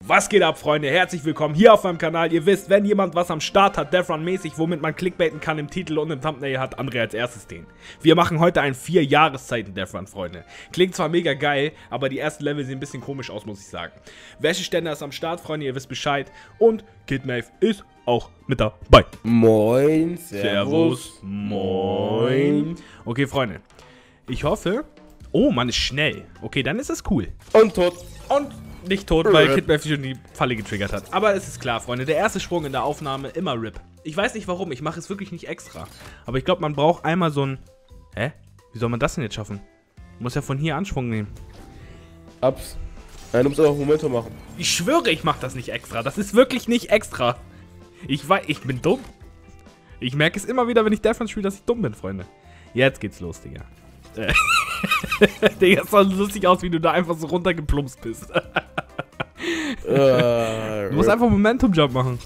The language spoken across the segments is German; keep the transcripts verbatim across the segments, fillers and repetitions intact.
Was geht ab, Freunde? Herzlich willkommen hier auf meinem Kanal. Ihr wisst, wenn jemand was am Start hat, Death-Run-mäßig, womit man clickbaiten kann im Titel und im Thumbnail, hat André als erstes den. Wir machen heute einen vier Jahreszeiten Death-Run, Freunde. Klingt zwar mega geil, aber die ersten Level sehen ein bisschen komisch aus, muss ich sagen. Wäscheständer ist am Start, Freunde, ihr wisst Bescheid. Und Kidnave ist auch mit dabei. Moin, servus, servus, moin. Okay, Freunde. Ich hoffe... Oh, man ist schnell. Okay, dann ist es cool. Und tot. Und... nicht tot, weil Kidnave schon die Falle getriggert hat. Aber es ist klar, Freunde. Der erste Sprung in der Aufnahme, immer R I P. Ich weiß nicht warum, ich mache es wirklich nicht extra. Aber ich glaube, man braucht einmal so ein... Hä? Wie soll man das denn jetzt schaffen? Muss ja von hier Anschwung nehmen. Ups. Nein, du musst aber Momentum machen. Ich schwöre, ich mache das nicht extra. Das ist wirklich nicht extra. Ich weiß, ich bin dumm. Ich merke es immer wieder, wenn ich Death-Run spiele, dass ich dumm bin, Freunde. Jetzt geht's los, Digga. Äh. Digga, es sah so lustig aus, wie du da einfach so runtergeplumpst bist. uh, du musst einfach Momentum-Jump machen.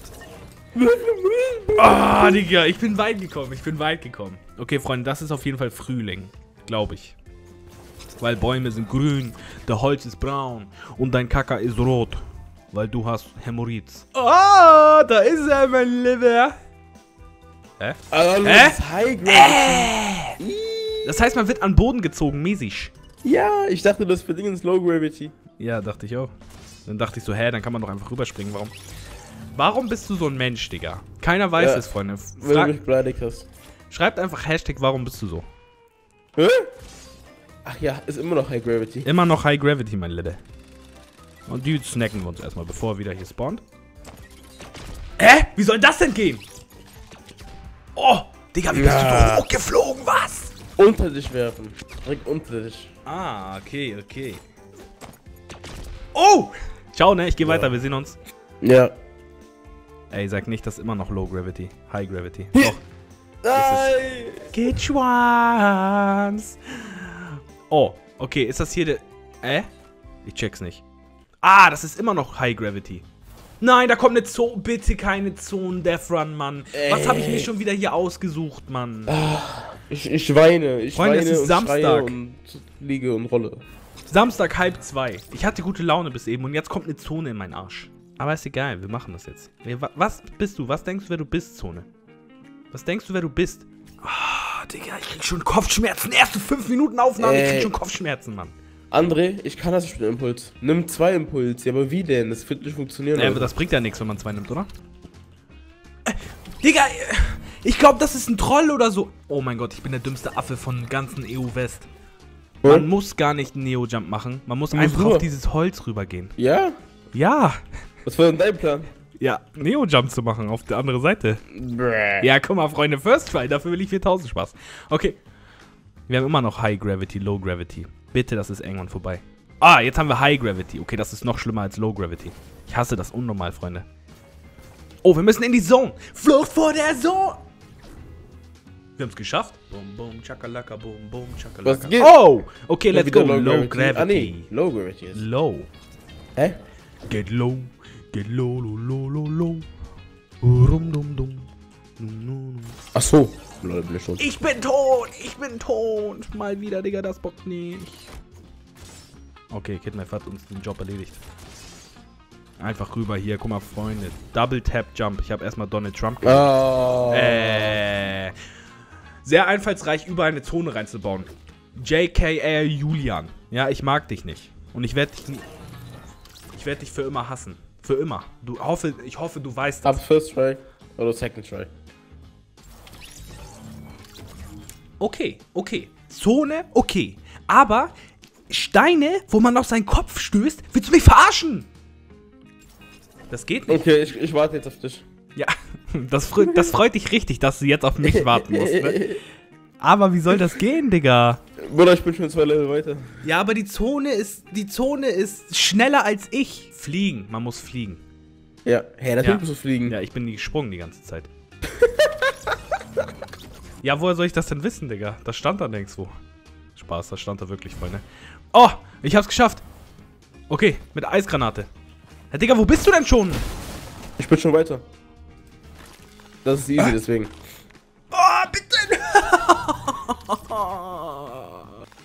Ah, oh, Digga, ich bin weit gekommen, ich bin weit gekommen. Okay, Freunde, das ist auf jeden Fall Frühling, glaube ich. Weil Bäume sind grün, der Holz ist braun und dein Kaka ist rot, weil du hast Hämorrhoids. Oh, da ist er, mein Lieber. Hä? Also, Hä? das ist High Gravity. Äh? Das heißt, man wird an Boden gezogen, mäßig. Ja, ich dachte, das für Dingens Low Gravity. Ja, dachte ich auch. Dann dachte ich so, hä, dann kann man doch einfach rüberspringen. Warum? Warum bist du so ein Mensch, Digga? Keiner weiß ja, es, Freunde. Wenn du mich beleidigt hast. Schreibt einfach Hashtag, warum bist du so? Hä? Ach ja, ist immer noch High Gravity. Immer noch High Gravity, mein Lille. Und die snacken wir uns erstmal, bevor er wieder hier spawnt. Hä? Wie soll das denn gehen? Oh, Digga, wie bist ja. du so hochgeflogen, was? Unter dich werfen. Direkt unter dich. Ah, okay, okay. Oh! Ciao, ne? Ich gehe ja. weiter, wir sehen uns. Ja. Ey, sag nicht, das ist immer noch Low Gravity. High Gravity. Doch. Nein! Get Schwanz! Oh, okay, ist das hier der... Äh? Ich check's nicht. Ah, das ist immer noch High Gravity. Nein, da kommt eine Zone. Bitte keine Zone Death Run, Mann. Ey. Was habe ich mir schon wieder hier ausgesucht, Mann? Ich, ich weine. Ich Freunde, weine es ist und Samstag. und liege und rolle. Samstag halb zwei. Ich hatte gute Laune bis eben und jetzt kommt eine Zone in meinen Arsch. Aber ist egal, wir machen das jetzt. Was bist du? Was denkst du, wer du bist, Zone? Was denkst du, wer du bist? Ah, oh, Digga, ich krieg schon Kopfschmerzen. Erste fünf Minuten Aufnahme, äh. ich krieg schon Kopfschmerzen, Mann. André, ich kann das nicht mit Impuls. Nimm zwei Impulse. Ja, aber wie denn? Das wird nicht funktionieren. Ja, aber das bringt ja nichts, wenn man zwei nimmt, oder? Äh, Digga, ich glaube, das ist ein Troll oder so. Oh mein Gott, ich bin der dümmste Affe von ganzen E U West. Man hm? muss gar nicht einen Neo-Jump machen. Man muss einfach rüber. auf dieses Holz rübergehen. Ja? Ja. Was war denn dein Plan? Ja, Neo-Jump zu machen auf der anderen Seite. Bräh. Ja, guck mal, Freunde, First Try, dafür will ich viertausend Spaß. Okay. Wir haben immer noch High Gravity, Low Gravity. Bitte, das ist irgendwann vorbei. Ah, jetzt haben wir High Gravity. Okay, das ist noch schlimmer als Low Gravity. Ich hasse das unnormal, Freunde. Oh, wir müssen in die Zone. Flucht vor der Zone. Wir haben es geschafft. Boom, boom, chakalaka, boom, boom, chakalaka. Was geht? Oh, okay, let's go. Low, low Gravity. Gravity. Ah, nee. Low Gravity ist. Low. Hä? Get low, get low, low, low, low, low. Rum, dum, dum. Ach so. Leute, bin ich schon. Ich bin tot, ich bin tot. Mal wieder, Digga, das bockt nicht. Okay, Kidnave hat uns den Job erledigt. Einfach rüber hier, guck mal, Freunde. Double Tap Jump. Ich habe erstmal Donald Trump gemacht. Oh. Äh. Sehr einfallsreich, überall eine Zone reinzubauen. J K R Julian. Ja, ich mag dich nicht. Und ich werde dich. Ich werde dich für immer hassen. Für immer. Du hoffe, ich hoffe, du weißt das. Ab First Try oder Second Try. Okay, okay. Zone, okay. Aber Steine, wo man auf seinen Kopf stößt, willst du mich verarschen? Das geht nicht. Okay, ich, ich warte jetzt auf dich. Ja, das, freut, das freut dich richtig, dass du jetzt auf mich warten musst, ne? Aber wie soll das gehen, Digga? Bruder, ich bin schon zwei Level weiter. Ja, aber die Zone ist, die Zone ist schneller als ich. Fliegen, man muss fliegen. Ja, hey, natürlich ja. musst du fliegen. Ja, ich bin nie gesprungen die ganze Zeit. Ja, woher soll ich das denn wissen, Digga? Das stand da nirgendwo. Spaß, das stand da wirklich, Freunde. Oh, ich hab's geschafft. Okay, mit Eisgranate. Ja, Digga, wo bist du denn schon? Ich bin schon weiter. Das ist easy, ah. deswegen. Oh, bitte!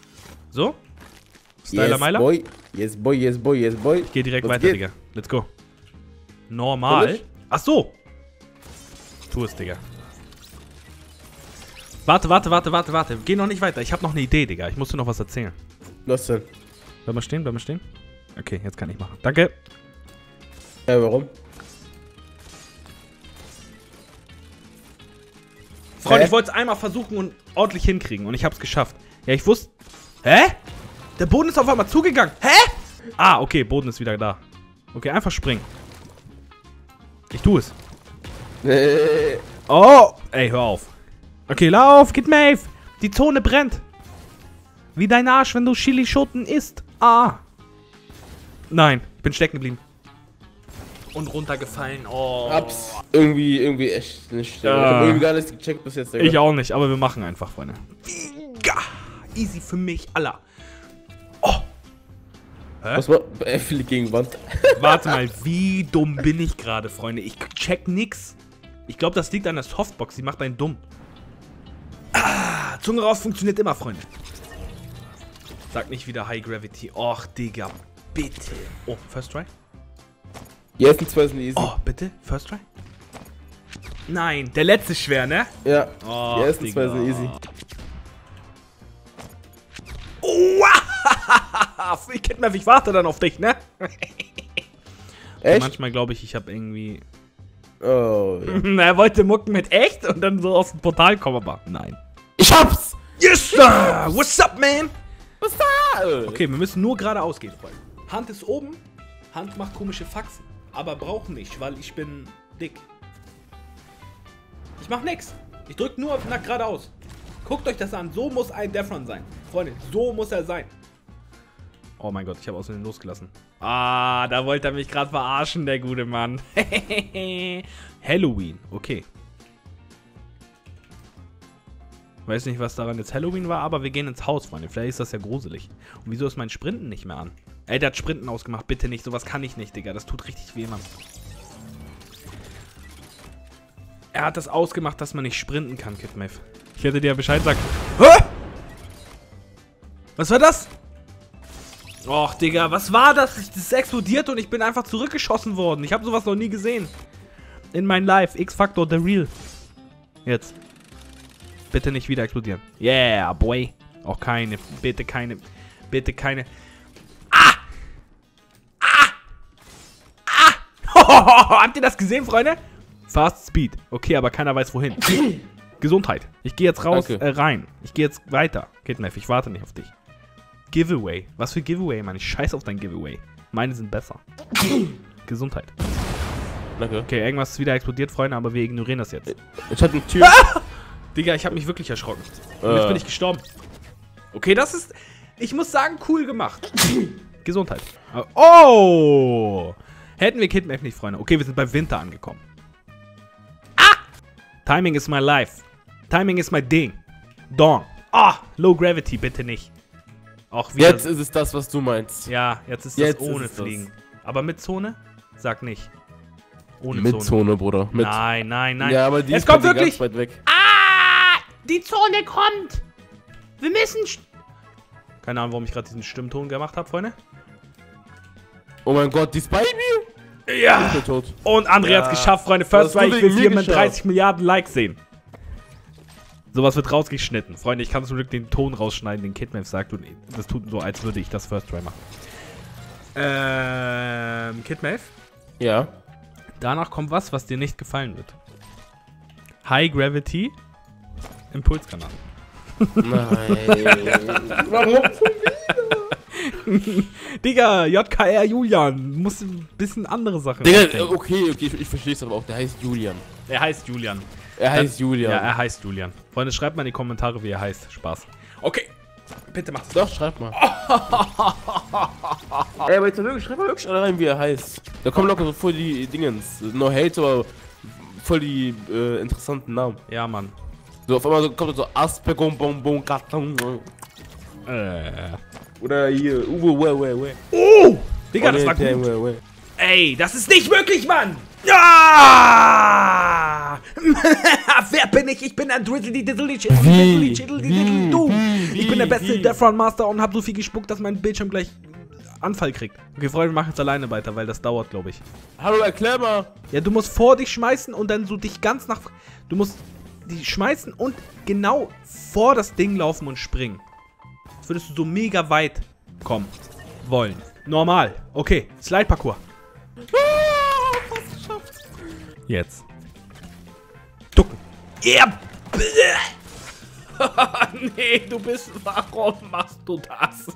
So? Styler Yes, Meiler? boy. Yes, boy, yes, boy, yes, boy. Geh direkt Was weiter, geht? Digga. Let's go. Normal? Soll ich? Ach so. Tu es, Digga. Warte, warte, warte, warte, warte. Geh noch nicht weiter. Ich habe noch eine Idee, Digga. Ich muss dir noch was erzählen. Was denn? Bleib mal stehen, bleib mal stehen. Okay, jetzt kann ich machen. Danke. Ja, warum? Freunde, Hä? ich wollte es einmal versuchen und ordentlich hinkriegen. Und ich habe es geschafft. Ja, ich wusste... Hä? Der Boden ist auf einmal zugegangen. Hä? Ah, okay, Boden ist wieder da. Okay, einfach springen. Ich tue es. Nee. Oh! Ey, hör auf. Okay, lauf, Kid Maeve. Die Zone brennt. Wie dein Arsch, wenn du Chilischoten isst. Ah. Nein, ich bin stecken geblieben. Und runtergefallen. Oh. Hab's irgendwie, irgendwie echt nicht. Ja. Ich hab irgendwie gar nichts gecheckt bis jetzt. Digga. Ich auch nicht, aber wir machen einfach, Freunde. Easy für mich, Allah. Oh. Hä? Was war? Er fliegt gegen Wand. Warte mal, wie dumm bin ich gerade, Freunde? Ich check nix. Ich glaube, das liegt an der Softbox. Die macht einen dumm. Ah, Zunge raus funktioniert immer, Freunde. Sag nicht wieder High Gravity. Och, Digga, bitte. Oh, First Try? Die ersten zwei sind easy. Oh, bitte? First Try? Nein, der letzte ist schwer, ne? Ja. Oh, Die ersten Digga. zwei sind easy. Oh, ich kenn mich, ich warte dann auf dich, ne? Echt? Manchmal glaube ich, ich habe irgendwie... Oh, ja. Er wollte mucken mit echt und dann so aus dem Portal kommen, aber nein. Ich hab's! Yes, sir! What's up, man? Was da? Okay, wir müssen nur geradeaus gehen, Freunde. Hand ist oben, Hand macht komische Faxen. Aber braucht nicht, weil ich bin dick. Ich mach nix. Ich drück nur nach geradeaus. Guckt euch das an. So muss ein Defron sein. Freunde, so muss er sein. Oh mein Gott, ich habe außerdem losgelassen. Ah, da wollte er mich gerade verarschen, der gute Mann. Halloween, okay. Weiß nicht, was daran jetzt Halloween war, aber wir gehen ins Haus, Freunde. Vielleicht ist das ja gruselig. Und wieso ist mein Sprinten nicht mehr an? Ey, der hat Sprinten ausgemacht. Bitte nicht. Sowas kann ich nicht, Digga. Das tut richtig weh, Mann. Er hat das ausgemacht, dass man nicht sprinten kann, Kid Maeve. Ich hätte dir ja Bescheid sagen. Hä? Was war das? Och, Digga, was war das? Das ist explodiert und ich bin einfach zurückgeschossen worden. Ich habe sowas noch nie gesehen. In mein Life. X-Factor, the real. Jetzt. Bitte nicht wieder explodieren. Yeah, boy. Auch keine. Bitte keine. Bitte keine. Ah! Ah! Ah! Habt ihr das gesehen, Freunde? Fast Speed. Okay, aber keiner weiß wohin. Gesundheit. Ich gehe jetzt raus, äh, rein. Ich gehe jetzt weiter. Kid Maeve, ich warte nicht auf dich. Giveaway. Was für Giveaway, Mann? Ich scheiß auf dein Giveaway. Meine sind besser. Gesundheit. Danke. Okay, irgendwas ist wieder explodiert, Freunde, aber wir ignorieren das jetzt. Ich hatte eine Tür. Ah! Digga, ich habe mich wirklich erschrocken. Und jetzt Äh. bin ich gestorben. Okay, das ist, ich muss sagen, cool gemacht. Gesundheit. Oh! Hätten wir Kid Maeve nicht, Freunde. Okay, wir sind bei Winter angekommen. Ah! Timing is my life. Timing is my Ding. Dawn. Ah! Low Gravity, bitte nicht. Auch wieder. Jetzt ist es das, was du meinst. Ja, jetzt ist Jetzt das ohne ist es das. Fliegen. Aber mit Zone? Sag nicht. Ohne Mit Zone. Zone, Bruder. Mit. Nein, nein, nein. Ja, aber die es ist kommt bei dir wirklich. ganz weit weg. Ah! Die Zone kommt! Wir müssen. Keine Ahnung, warum ich gerade diesen Stimmton gemacht habe, Freunde. Oh mein Gott, die ist bei mir? Ja! Ich bin tot. Und André Ja. hat's geschafft, Freunde. Das First hast du Try, ich will wegen mir vierunddreißig geschafft. Milliarden Likes sehen. Sowas wird rausgeschnitten. Freunde, ich kann zum Glück den Ton rausschneiden, den Kid Maeve sagt. Und das tut so, als würde ich das First Try machen. Ähm, Kid Maeve? Ja. Danach kommt was, was dir nicht gefallen wird. High Gravity Impulskanal. Nein. Warum? Digga, J K R Julian. Muss ein bisschen andere Sachen Digga, nachdenken. okay, okay, ich, ich verstehe es aber auch. Der heißt Julian. Er heißt Julian. Er heißt Julian. Ja, er heißt Julian. Freunde, schreibt mal in die Kommentare, wie er heißt. Spaß. Okay. Bitte macht's. Doch, schreib mal. Ey, aber jetzt wirklich, schreib mal wirklich alle rein, wie er heißt. Da kommen locker so voll die Dingens. No hate, aber voll die äh, interessanten Namen. Ja, Mann. So, auf einmal so, kommt so Aspergon Bonbon Karton. Äh. Oder hier, Uwe, we, we, we. Oh! Digga, das war gut. We, we. Ey, das ist nicht möglich, Mann! Ja! Wer bin ich? Ich bin ein Drizzly Dizzly Chiddly Diddly Chiddly Diddly Du! Ich bin der beste Wie? Defron Master und hab so viel gespuckt, dass mein Bildschirm gleich Anfall kriegt. Okay, Freunde, wir machen es alleine weiter, weil das dauert, glaube ich. Hallo, erklär mal. Ja, du musst vor dich schmeißen und dann so dich ganz nach... Du musst die schmeißen und genau vor das Ding laufen und springen. Jetzt würdest du so mega weit kommen wollen. Normal. Okay, Slide-Parcours. Ah, fast geschafft. Jetzt. Ducken. Ja. Nee, du bist... Warum machst du das?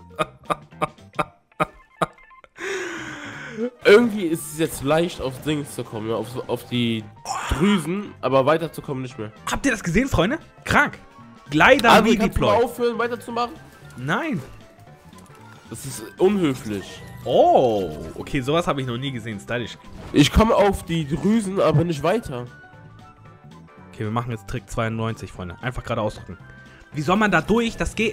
Irgendwie ist es jetzt leicht, auf Dings zu kommen, ja, auf, auf die Drüsen, aber weiterzukommen nicht mehr. Habt ihr das gesehen, Freunde? Krank. Glider Also, kannst du mal Redeploy. aufhören, weiterzumachen? Nein. Das ist unhöflich. Oh, okay, sowas habe ich noch nie gesehen. Stylisch. Ich komme auf die Drüsen, aber nicht weiter. Okay, wir machen jetzt Trick zweiundneunzig, Freunde. Einfach gerade ausdrücken. Wie soll man da durch? Das geht...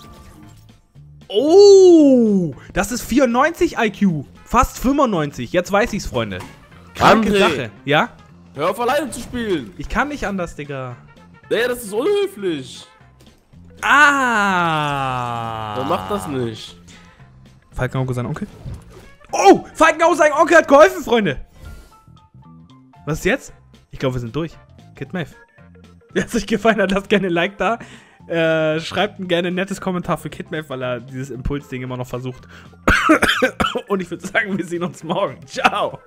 Oh, das ist vierundneunzig I Q. Fast fünfundneunzig. Jetzt weiß ich's, Freunde. Kranke André. Sache. Ja? Hör auf, alleine zu spielen. Ich kann nicht anders, Digga. Nee, das ist unhöflich. Ah. Dann mach das nicht. Falkenauge sein Onkel. Oh, Falkenauge sein Onkel hat geholfen, Freunde. Was ist jetzt? Ich glaube, wir sind durch. Kidmave. Wenn es euch gefallen hat, lasst gerne ein Like da. Äh, schreibt ein gerne ein nettes Kommentar für Kidmave, weil er dieses Impulsding immer noch versucht. Und ich würde sagen, wir sehen uns morgen. Ciao.